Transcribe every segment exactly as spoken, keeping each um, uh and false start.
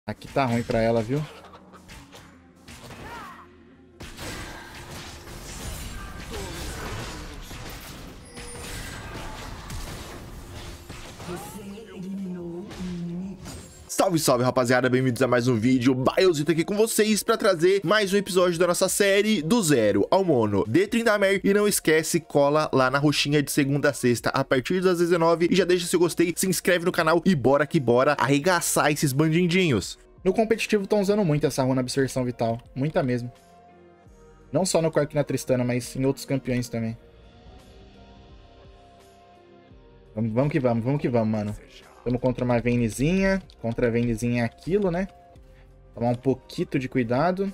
Aqui tá ruim pra ela, viu? Salve, salve, rapaziada, bem-vindos a mais um vídeo. Biozito aqui com vocês pra trazer mais um episódio da nossa série do zero ao mono de Tryndamere. E não esquece, cola lá na roxinha de segunda a sexta a partir das dezenove e já deixa seu gostei, se inscreve no canal e bora que bora arregaçar esses bandindinhos. No competitivo estão usando muito essa runa absorção vital, muita mesmo. Não só no Cork e na Tristana, mas em outros campeões também. Vamos, vamos que vamos, vamos que vamos, mano. Estamos contra uma Vaynezinha. Contra a Vaynezinha é aquilo, né? Tomar um pouquinho de cuidado.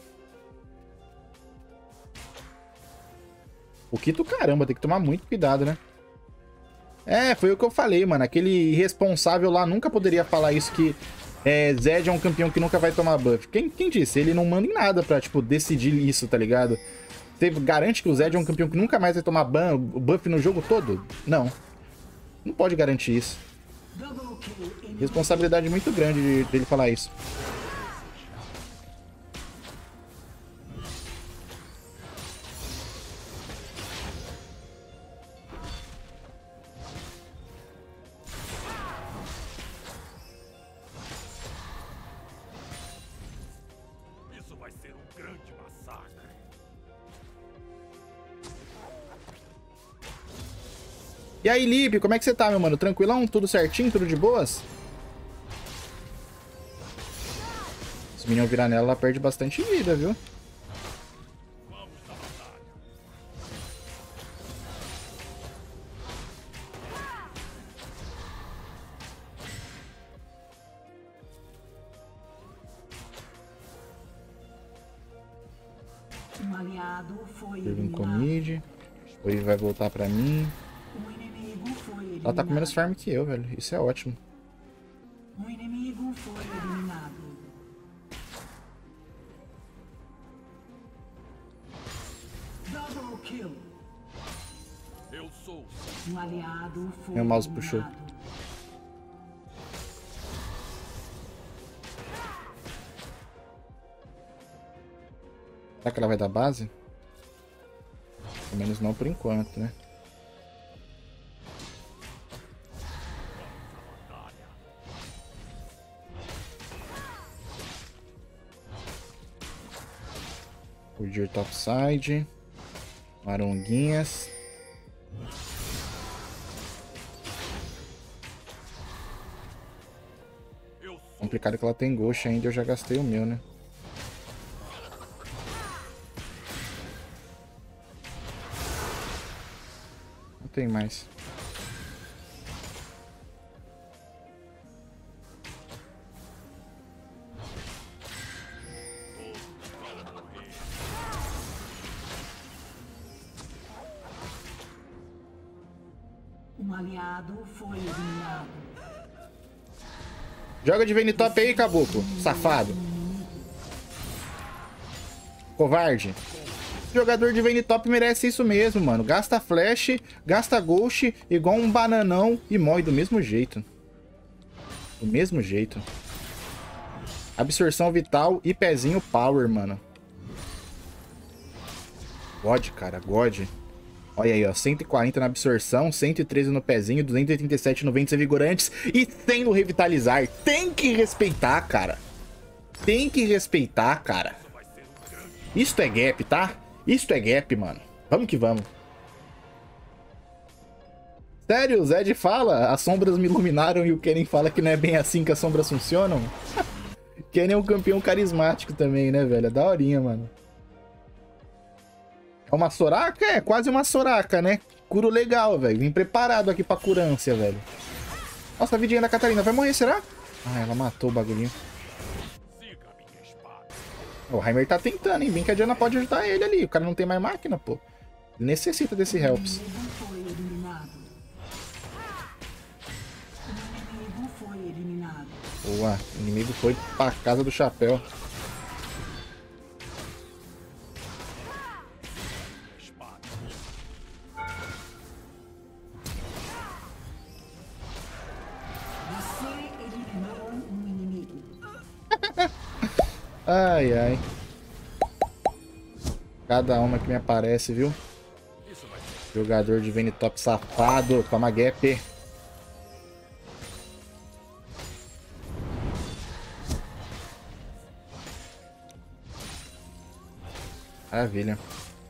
Pouquinho, caramba, tem que tomar muito cuidado, né? É, foi o que eu falei, mano. Aquele irresponsável lá nunca poderia falar isso, que é, Zed é um campeão que nunca vai tomar buff. Quem, quem disse? Ele não manda em nada pra, tipo, decidir isso, tá ligado? Você garante que o Zed é um campeão que nunca mais vai tomar ban, buff no jogo todo? Não. Não pode garantir isso. Responsabilidade muito grande dele falar isso. Isso vai ser um grande massacre. E aí, Lipe, como é que você tá, meu mano? Tranquilão? Tudo certinho? Tudo de boas? Se o Minion virar nela, ela perde bastante vida, viu? Um aliado foi Pergun com eliminado. mid. O Eve vai voltar pra mim. Um inimigo foi eliminado. Ela tá com menos farm que eu, velho. Isso é ótimo. Um inimigo foi eliminado. Double kill. Eu sou. Um aliado foi Meu mouse eliminado. puxou. Será que ela vai dar base? Pelo menos não por enquanto, né? Fugir topside. Maronguinhas. Eu sou. Complicado que ela tem ghost ainda, eu já gastei o meu, né? Não tem mais. Um aliado foi eliminado. Joga de Vayne top aí, caboclo. Safado. Covarde. Jogador de Vayne top merece isso mesmo, mano. Gasta flash, gasta ghost, igual um bananão e morre do mesmo jeito. Do mesmo jeito. Absorção vital e pezinho power, mano. God, cara, God. Olha aí, ó, cento e quarenta na absorção, cento e treze no pezinho, duzentos e oitenta e sete no ventos revigorantes e cem no revitalizar. Tem que respeitar, cara. Tem que respeitar, cara. Isto é gap, tá? Isto é gap, mano. Vamos que vamos. Sério, o Zed fala, as sombras me iluminaram e o Kennen fala que não é bem assim que as sombras funcionam. Kennen é um campeão carismático também, né, velho? É daorinha, mano. É uma Soraka? É quase uma Soraka, né? Curo legal, velho. Vim preparado aqui pra curância, velho. Nossa, a vidinha da Catarina vai morrer, será? Ah, ela matou o bagulhinho. Siga minha espada. O Heimer tá tentando, hein? Bem que a Diana pode ajudar ele ali. O cara não tem mais máquina, pô. Ele necessita desse helps. Um inimigo foi eliminado. Um inimigo foi eliminado. Boa. O inimigo foi pra casa do chapéu. Você eliminou um inimigo. Ai, ai. Cada uma que me aparece, viu? Jogador de Vayne top safado. Toma gap. Maravilha.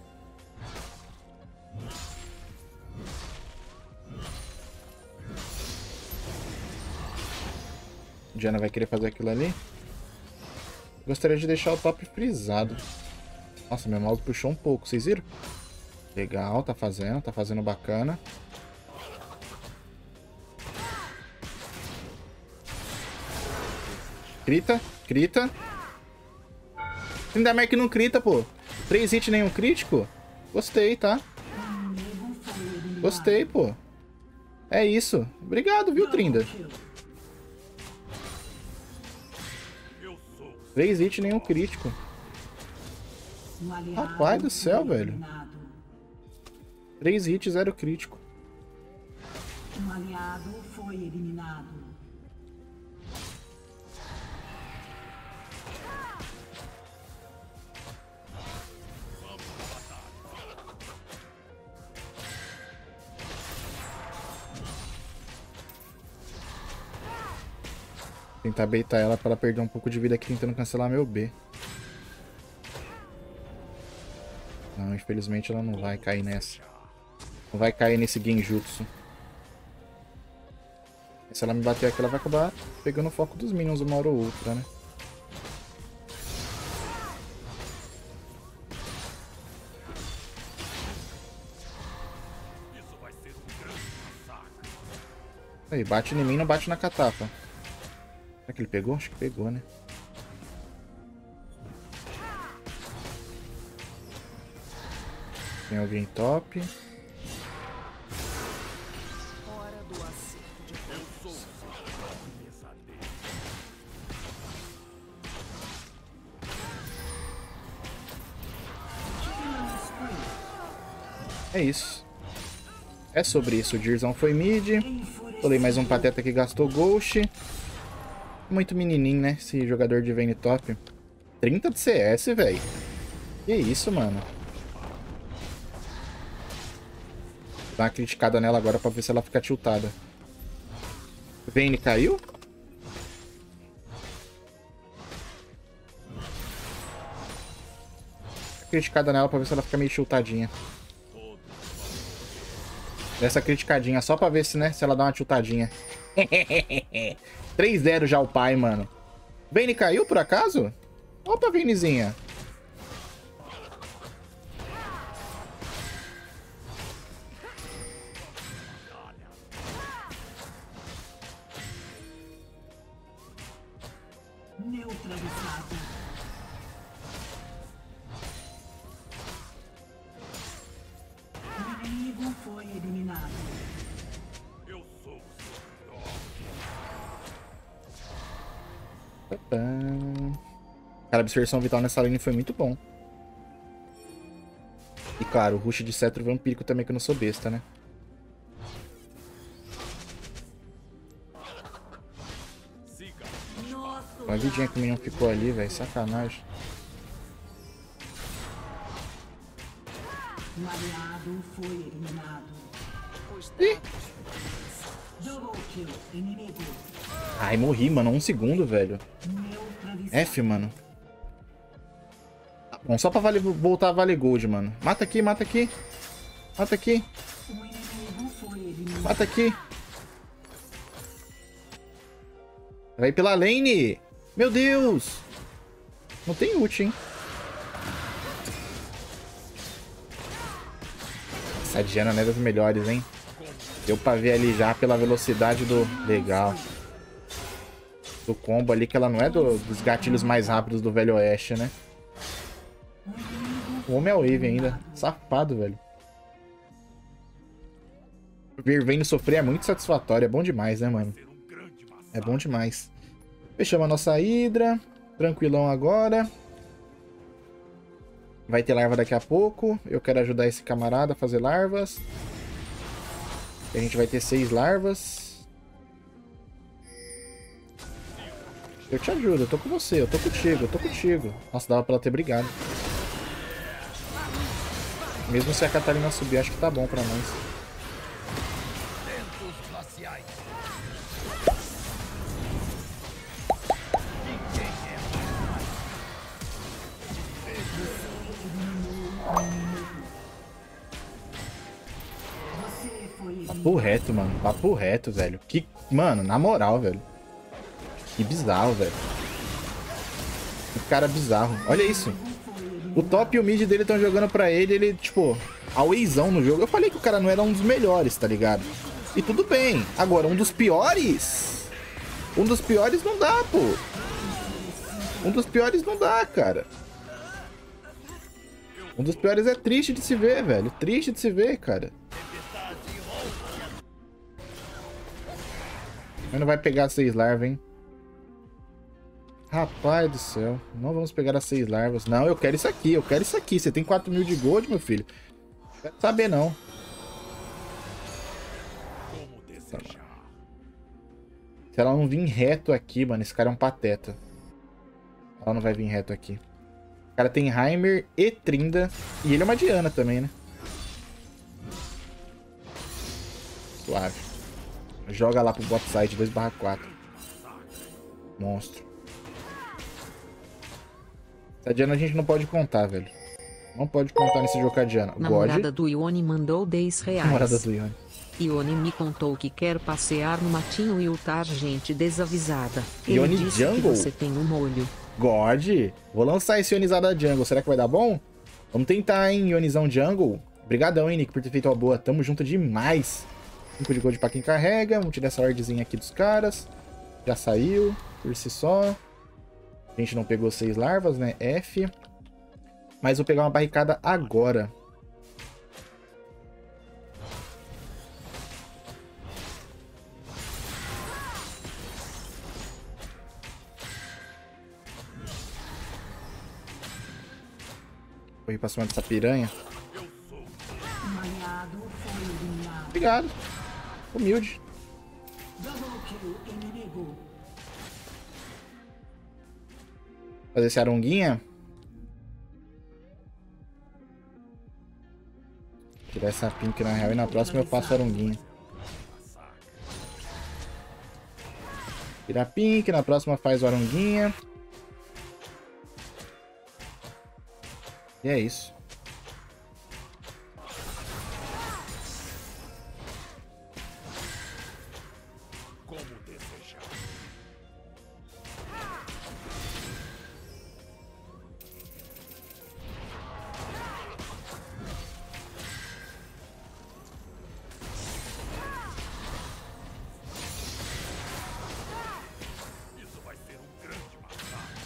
Diana vai querer fazer aquilo ali. Gostaria de deixar o top frisado. Nossa, meu mouse puxou um pouco, vocês viram? Legal, tá fazendo, tá fazendo bacana. Crita, crita. Tryndamere que não crita, pô. Três hits, nenhum crítico? Gostei, tá? Gostei, pô. É isso. Obrigado, viu, Trinda? Três hits, nenhum crítico. Rapaz do céu, velho. Três hits, zero crítico. Um aliado foi eliminado. Tentar baitar ela pra ela perder um pouco de vida aqui tentando cancelar meu B. Não, infelizmente ela não vai cair nessa. Não vai cair nesse genjutsu. Se ela me bater aqui, ela vai acabar pegando o foco dos minions uma hora ou outra, né? Aí, bate em mim, não bate na catapa. Será que ele pegou? Acho que pegou, né? Tem alguém top. Hora do acerto de todos. É isso. É sobre isso. O Dirzão foi mid. Falei mais um pateta que gastou Ghost. Muito menininho, né? Esse jogador de Vayne top. trinta de C S, velho. Que isso, mano. Dá uma criticada nela agora pra ver se ela fica tiltada. Vayne caiu? Criticada nela pra ver se ela fica meio tiltadinha. Dessa criticadinha só pra ver se, né, se ela dá uma tiltadinha. três a zero já o pai, mano. Vayne caiu por acaso? Opa, Vaynezinha. Neutralizado. O inimigo foi eliminado. Eu sou o seu pior. Cara, a absorção vital nessa lane foi muito bom. E claro, o rush de cetro vampírico também, que eu não sou besta, né? Uma vidinha que o minion ficou ali, velho. Sacanagem. Um aliado foi eliminado. Ih! Double kill inimigo. Ai, morri, mano. Um segundo, velho. Neutralizado. F, mano. Tá bom, só pra vale, voltar a valer gold, mano. Mata aqui, mata aqui. Mata aqui. O inimigo foi eliminado. Mata aqui. Vai pela lane. Meu Deus. Não tem ult, hein. Essa Diana não é das melhores, hein. Deu pra ver ali já pela velocidade do... Legal. Do combo ali, que ela não é do, dos gatilhos mais rápidos do Velho Oeste, né. O homem é o Wave ainda. Safado, velho. Ver Vayne sofrer é muito satisfatório. É bom demais, né, mano. É bom demais. Fechamos a nossa Hydra. Tranquilão agora. Vai ter larva daqui a pouco. Eu quero ajudar esse camarada a fazer larvas. A gente vai ter seis larvas. Eu te ajudo, eu tô com você, eu tô contigo, eu tô contigo. Nossa, dava pra ela ter brigado. Mesmo se a Catarina subir, acho que tá bom pra nós. Papo reto, mano. Papo reto, velho. Que... Mano, na moral, velho. Que bizarro, velho. Que cara bizarro. Olha isso. O top e o mid dele estão jogando pra ele, ele, tipo, awayzão no jogo. Eu falei que o cara não era um dos melhores, tá ligado? E tudo bem. Agora, um dos piores? Um dos piores não dá, pô. Um dos piores não dá, cara. Um dos piores é triste de se ver, velho. Triste de se ver, cara. Mas não vai pegar seis larvas, hein? Rapaz do céu. Não vamos pegar as seis larvas. Não, eu quero isso aqui. Eu quero isso aqui. Você tem quatro mil de gold, meu filho? Não quero saber, não. Tá. Se ela não vir reto aqui, mano, esse cara é um pateta. Ela não vai vir reto aqui. O cara tem Heimer e Trinda. E ele é uma Diana também, né? Suave. Joga lá pro bot side dois barra quatro. Monstro. Essa Diana a gente não pode contar, velho. Não pode contar nesse jogo com a Diana. Namorada do Ione mandou dez reais. Namorada do Ione. Ione me contou que quer passear no matinho e ultar gente desavisada. Ione Ele disse Jungle? que você tem um molho. God. Vou lançar esse Ionizada Jungle. Será que vai dar bom? Vamos tentar, hein? Ionizão Jungle. Obrigadão, hein, Nick, por ter feito uma boa. Tamo junto demais. cinco de gold pra quem carrega. Vamos tirar essa ordzinha aqui dos caras. Já saiu. Por si só. A gente não pegou seis larvas, né? F. Mas vou pegar uma barricada agora. Vou ir pra cima dessa piranha. Obrigado. Humilde. Fazer esse aronguinha. Tirar essa pink na real e na próxima eu faço aronguinha. Tirar pink, na próxima faz o aronguinha. E é isso. Como desejar. Isso vai ser um grande massacre.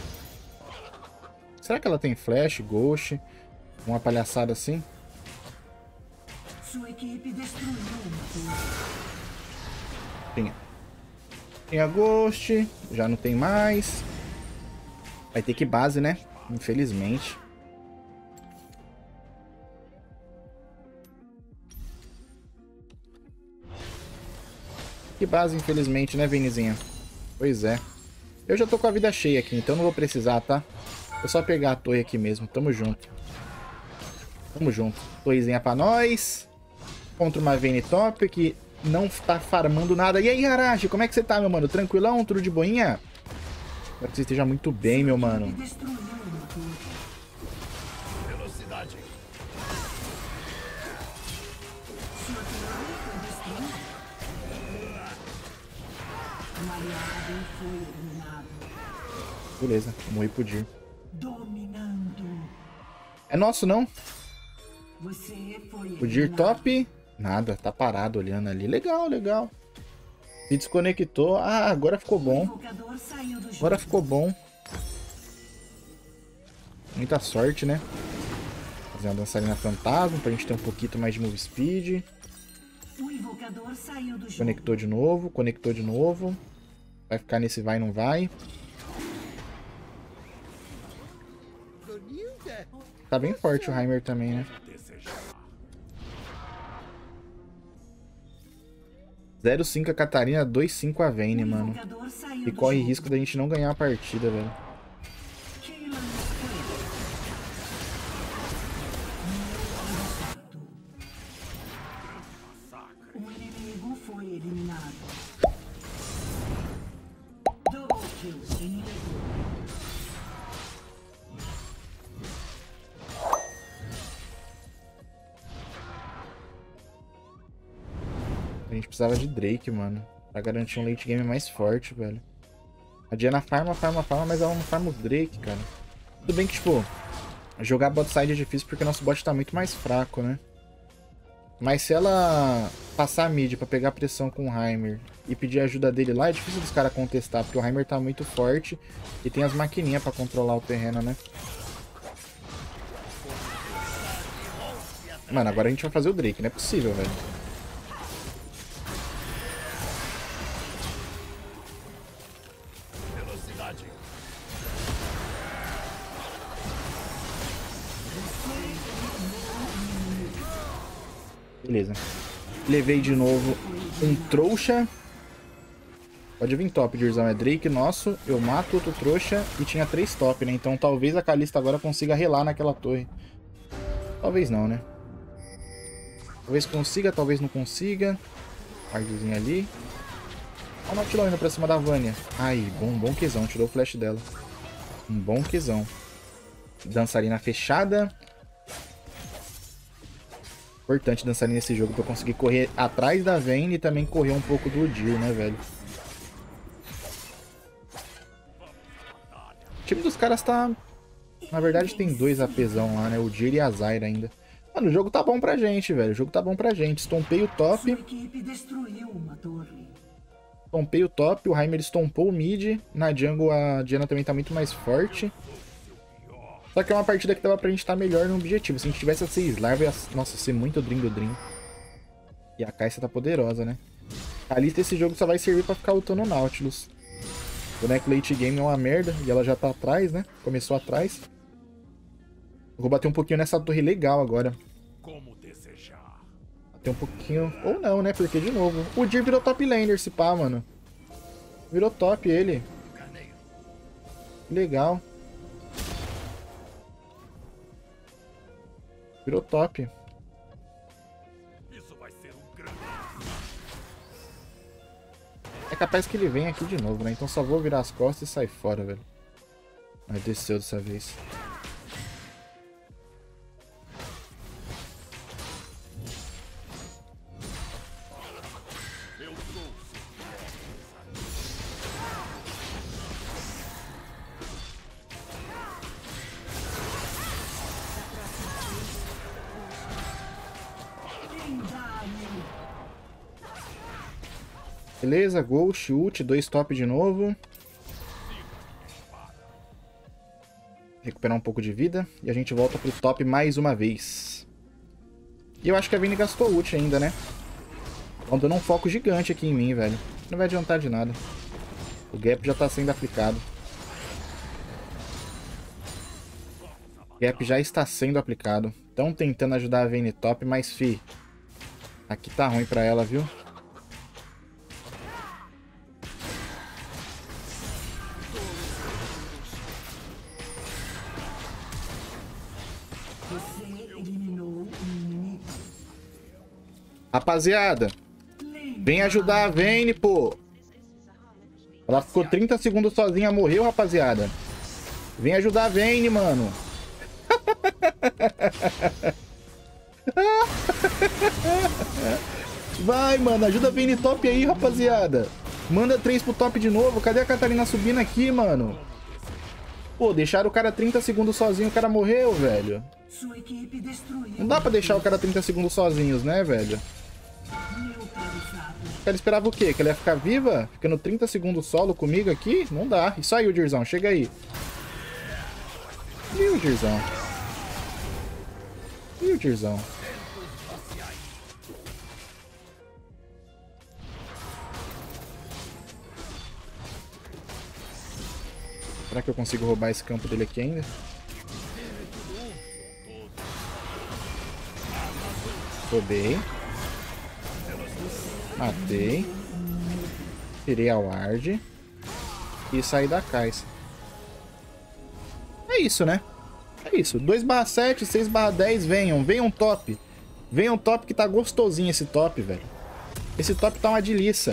Será que ela tem flash, ghost? Uma palhaçada assim? Sua equipe destruiu uma torre. Tinha. Tinha ghost. Já não tem mais. Vai ter que base, né? Infelizmente. Que base, infelizmente, né, Vinizinha? Pois é. Eu já tô com a vida cheia aqui, então não vou precisar, tá? Vou só pegar a torre aqui mesmo. Tamo junto. Tamo junto. Torrezinha pra nós. Contra uma Vayne top que não tá farmando nada. E aí, Harashi, como é que você tá, meu mano? Tranquilão? Tudo de boinha? Espero que você esteja muito bem, meu mano. Destruiu uma torre. Velocidade. Sua torre foi destruída. Um aliado foi eliminado. Beleza, vamos morrer pro Dir. Dominando. É nosso, não? Você foi O Dir eliminado. top? Nada, tá parado olhando ali. Legal, legal. Se desconectou. Ah, agora ficou O bom. invocador saiu do jogo. Agora ficou bom. Muita sorte, né? Fazer uma dançarina fantasma pra gente ter um pouquinho mais de move speed. O invocador saiu do jogo. Conectou de novo, conectou de novo. Vai ficar nesse vai, não vai. Tá bem forte o Heimer também, né? Desejar. zero cinco a Catarina, dois cinco a Vayne, O mano. invocador saiu E do corre jogo. risco da gente não ganhar a partida, velho. Keila Estrela. O inimigo foi eliminado. Double kill inimigo. A gente precisava de Drake, mano. Pra garantir um late game mais forte, velho. A Diana farma, farma, farma, mas ela não farma o Drake, cara. Tudo bem que, tipo, jogar bot side é difícil porque nosso bot tá muito mais fraco, né? Mas se ela passar a mid pra pegar pressão com o Heimer e pedir ajuda dele lá, é difícil dos caras contestar, porque o Heimer tá muito forte e tem as maquininhas pra controlar o terreno, né? Mano, agora a gente vai fazer o Drake, não é possível, velho. Velocidade. Beleza. Levei de novo um trouxa. Pode vir top, Dirzão. É Drake nosso. Eu mato outro trouxa. E tinha três top, né? Então talvez a Kalista agora consiga relar naquela torre. Talvez não, né? Talvez consiga, talvez não consiga. Guardizinho ali. Olha o Nautilus indo pra cima da Vânia. Ai, bom, bom quezão. Tirou o flash dela. Um bom quezão. Dançarina fechada. Importante dançarina nesse jogo pra eu conseguir correr atrás da Vayne e também correr um pouco do Udyr, né, velho? O time dos caras tá... Na verdade tem dois APzão lá, né? O Udyr e a Zyra ainda. Mano, o jogo tá bom pra gente, velho. O jogo tá bom pra gente. Estompei o Sua top. equipe destruiu uma torre. Estompei o top. O Heimer estompou o mid. Na jungle a Diana também tá muito mais forte. Só que é uma partida que dava pra gente estar melhor no objetivo. Se a gente tivesse a seis larva, ia... Nossa, ia ser muito Dream do Dream. E a Kai'Sa tá poderosa, né? A Kalista esse jogo só vai servir pra ficar lutando o Nautilus. O boneco late game é uma merda. E ela já tá atrás, né? Começou atrás. Eu vou bater um pouquinho nessa torre legal agora. Como desejar. Bater um pouquinho... Ou não, né? Porque, de novo... O Udyr virou top laner, se pá, mano. Virou top ele. Legal. Virou top. Isso vai ser um grande. É capaz que ele venha aqui de novo, né? Então só vou virar as costas e sair fora, velho. Mas desceu dessa vez. Eu trouxe. Lendário. Beleza, Ghost, ult, dois top de novo. Recuperar um pouco de vida. E a gente volta pro top mais uma vez. E eu acho que a Vayne gastou ult ainda, né? Estão dando um foco gigante aqui em mim, velho. Não vai adiantar de nada. O gap já tá sendo aplicado. O gap já está sendo aplicado. Estão tentando ajudar a Vayne top, mas fi... Aqui tá ruim pra ela, viu? Você eliminou um inimigo. Rapaziada, vem ajudar a Vayne, pô. Ela ficou trinta segundos sozinha, morreu, rapaziada. Vem ajudar a Vayne, mano. Vai, mano, ajuda a Vayne top aí, rapaziada. Manda três pro top de novo. Cadê a Catarina subindo aqui, mano? Pô, deixaram o cara trinta segundos sozinho, o cara morreu, velho. Sua equipe destruiu. Não dá pra deixar o cara trinta segundos sozinhos, né, velho? Neutralizado. O cara esperava o quê? Que ela ia ficar viva? Ficando trinta segundos solo comigo aqui? Não dá. Isso aí, o Dirzão, chega aí. E o Dirzão? E o Dirzão? Será que eu consigo roubar esse campo dele aqui ainda? Roubei. Matei. Tirei a ward. E saí da caixa. É isso, né? É isso. dois barra sete, seis barra dez, venham. Venham top. Venham top que tá gostosinho esse top, velho. Esse top tá uma delícia.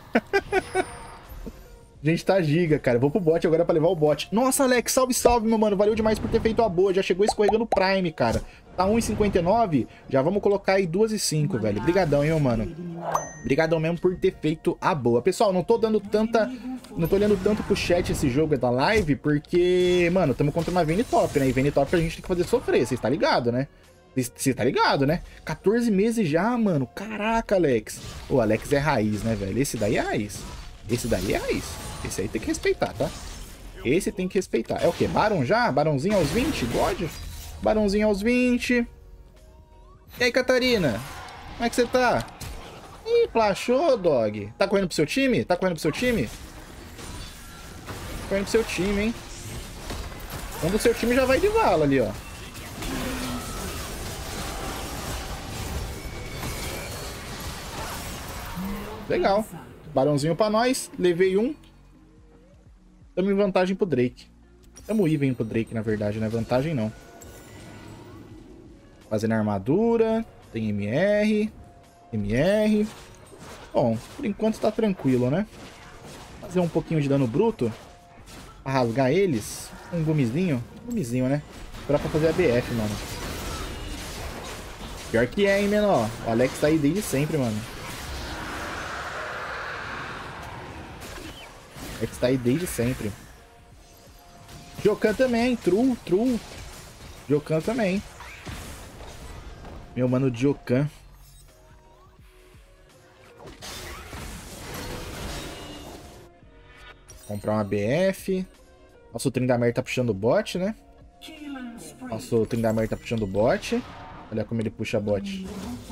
Gente, tá giga, cara. Vou pro bot agora pra levar o bot. Nossa, Alex, salve, salve, meu mano. Valeu demais por ter feito a boa. Já chegou escorregando Prime, cara. Tá um e cinquenta e nove. Já vamos colocar aí duas e cinco, velho. Brigadão, hein, meu mano. Brigadão mesmo por ter feito a boa. Pessoal, não tô dando tanta... Não tô olhando tanto pro chat esse jogo da live, porque, mano, tamo contra uma Vayne top, né? E Vayne top a gente tem que fazer sofrer. Vocês tá ligado, né? Você tá ligado, né? quatorze meses já, mano. Caraca, Alex. O Alex é raiz, né, velho? Esse daí é raiz. Esse daí é raiz. Esse aí tem que respeitar, tá? Esse tem que respeitar. É o quê? Baron já? Barãozinho aos vinte? God? Barãozinho aos vinte. E aí, Catarina? Como é que você tá? Ih, plachou, dog. Tá correndo pro seu time? Tá correndo pro seu time? Tá correndo pro seu time, hein? Um do seu time já vai de vala ali, ó. Legal. Barãozinho pra nós. Levei um. Tamo em vantagem pro Drake. Tamo even pro Drake, na verdade, não é vantagem, não. Fazendo armadura. Tem M R. M R. Bom, por enquanto tá tranquilo, né? Fazer um pouquinho de dano bruto. Pra rasgar eles. Um gumizinho. Gumizinho, né? Pra fazer a B F, mano. Pior que é, hein, menor. O Alex tá aí desde sempre, mano. É que está aí desde sempre. Jokan também, true, true. Jokan também. Meu mano Jokan. Comprar uma B F. Nossa, o Tryndamere tá puxando o bot, né? Nossa, o Tryndamere tá puxando o bot. Olha como ele puxa bot.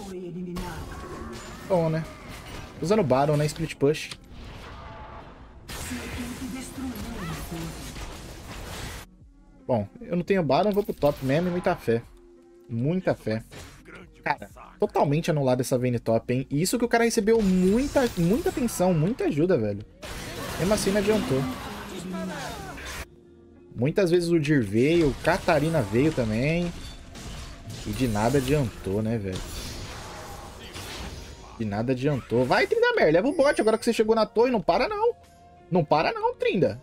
Bom, né? Usando Baron, né? Split push. Bom, eu não tenho Baron, vou pro top mesmo e muita fé. Muita fé. Cara, totalmente anulado essa Vayne top, hein? E isso que o cara recebeu muita, muita atenção, muita ajuda, velho. Mesmo assim não adiantou. Muitas vezes o Dir veio, o Catarina veio também. E de nada adiantou, né, velho? De nada adiantou. Vai, Tryndamere, leva o bot agora que você chegou na torre. Não para, não. Não para, não, Trinda.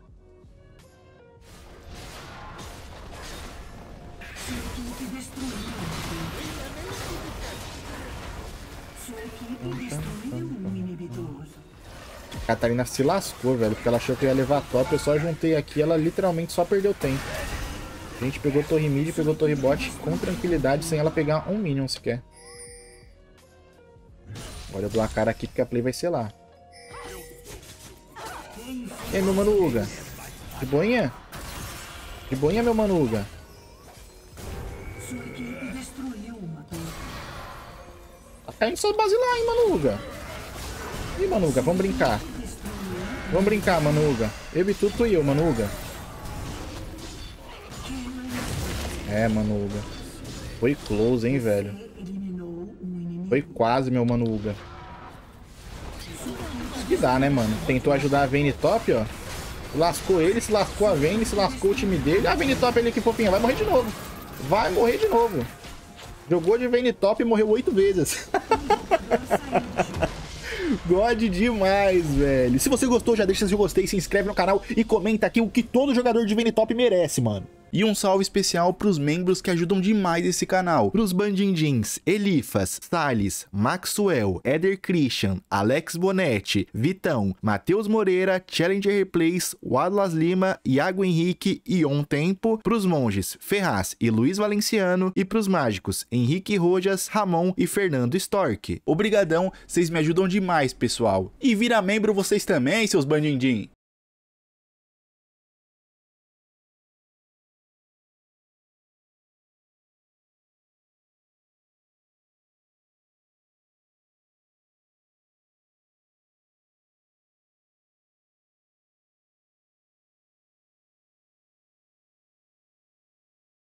A Catarina se lascou, velho, porque ela achou que eu ia levar top. Eu só juntei aqui, ela literalmente só perdeu tempo. A gente pegou torre mid, pegou torre bot com tranquilidade, sem ela pegar um minion sequer. Agora eu dou a cara aqui porque a play vai ser lá. E aí, meu mano Uga? De boinha? De boinha, meu mano Uga? Tá caindo só basilar, hein, mano Uga? Ih, mano Uga, vamos brincar. Vamos brincar, mano Uga. Eu e tu, tu e eu, mano Uga. É, mano Uga. Foi close, hein, velho. Foi quase, meu mano Uga. Que dá, né, mano? Tentou ajudar a Vayne top, ó. Lascou ele, se lascou a Vayne, se lascou o time dele. A Vayne top ali, que fofinha. Vai morrer de novo. Vai morrer de novo. Jogou de Vayne top e morreu oito vezes. God demais, velho. Se você gostou, já deixa seu gostei, se inscreve no canal e comenta aqui o que todo jogador de Vayne top merece, mano. E um salve especial pros membros que ajudam demais esse canal. Pros Bandindins, Elifas, Salles, Maxwell, Eder Christian, Alex Bonetti, Vitão, Matheus Moreira, Challenger Replays, Wadlas Lima, Iago Henrique e On Tempo. Pros monges, Ferraz e Luiz Valenciano. E pros mágicos, Henrique Rojas, Ramon e Fernando Stork. Obrigadão, vocês me ajudam demais, pessoal. E vira membro vocês também, seus Bandindim.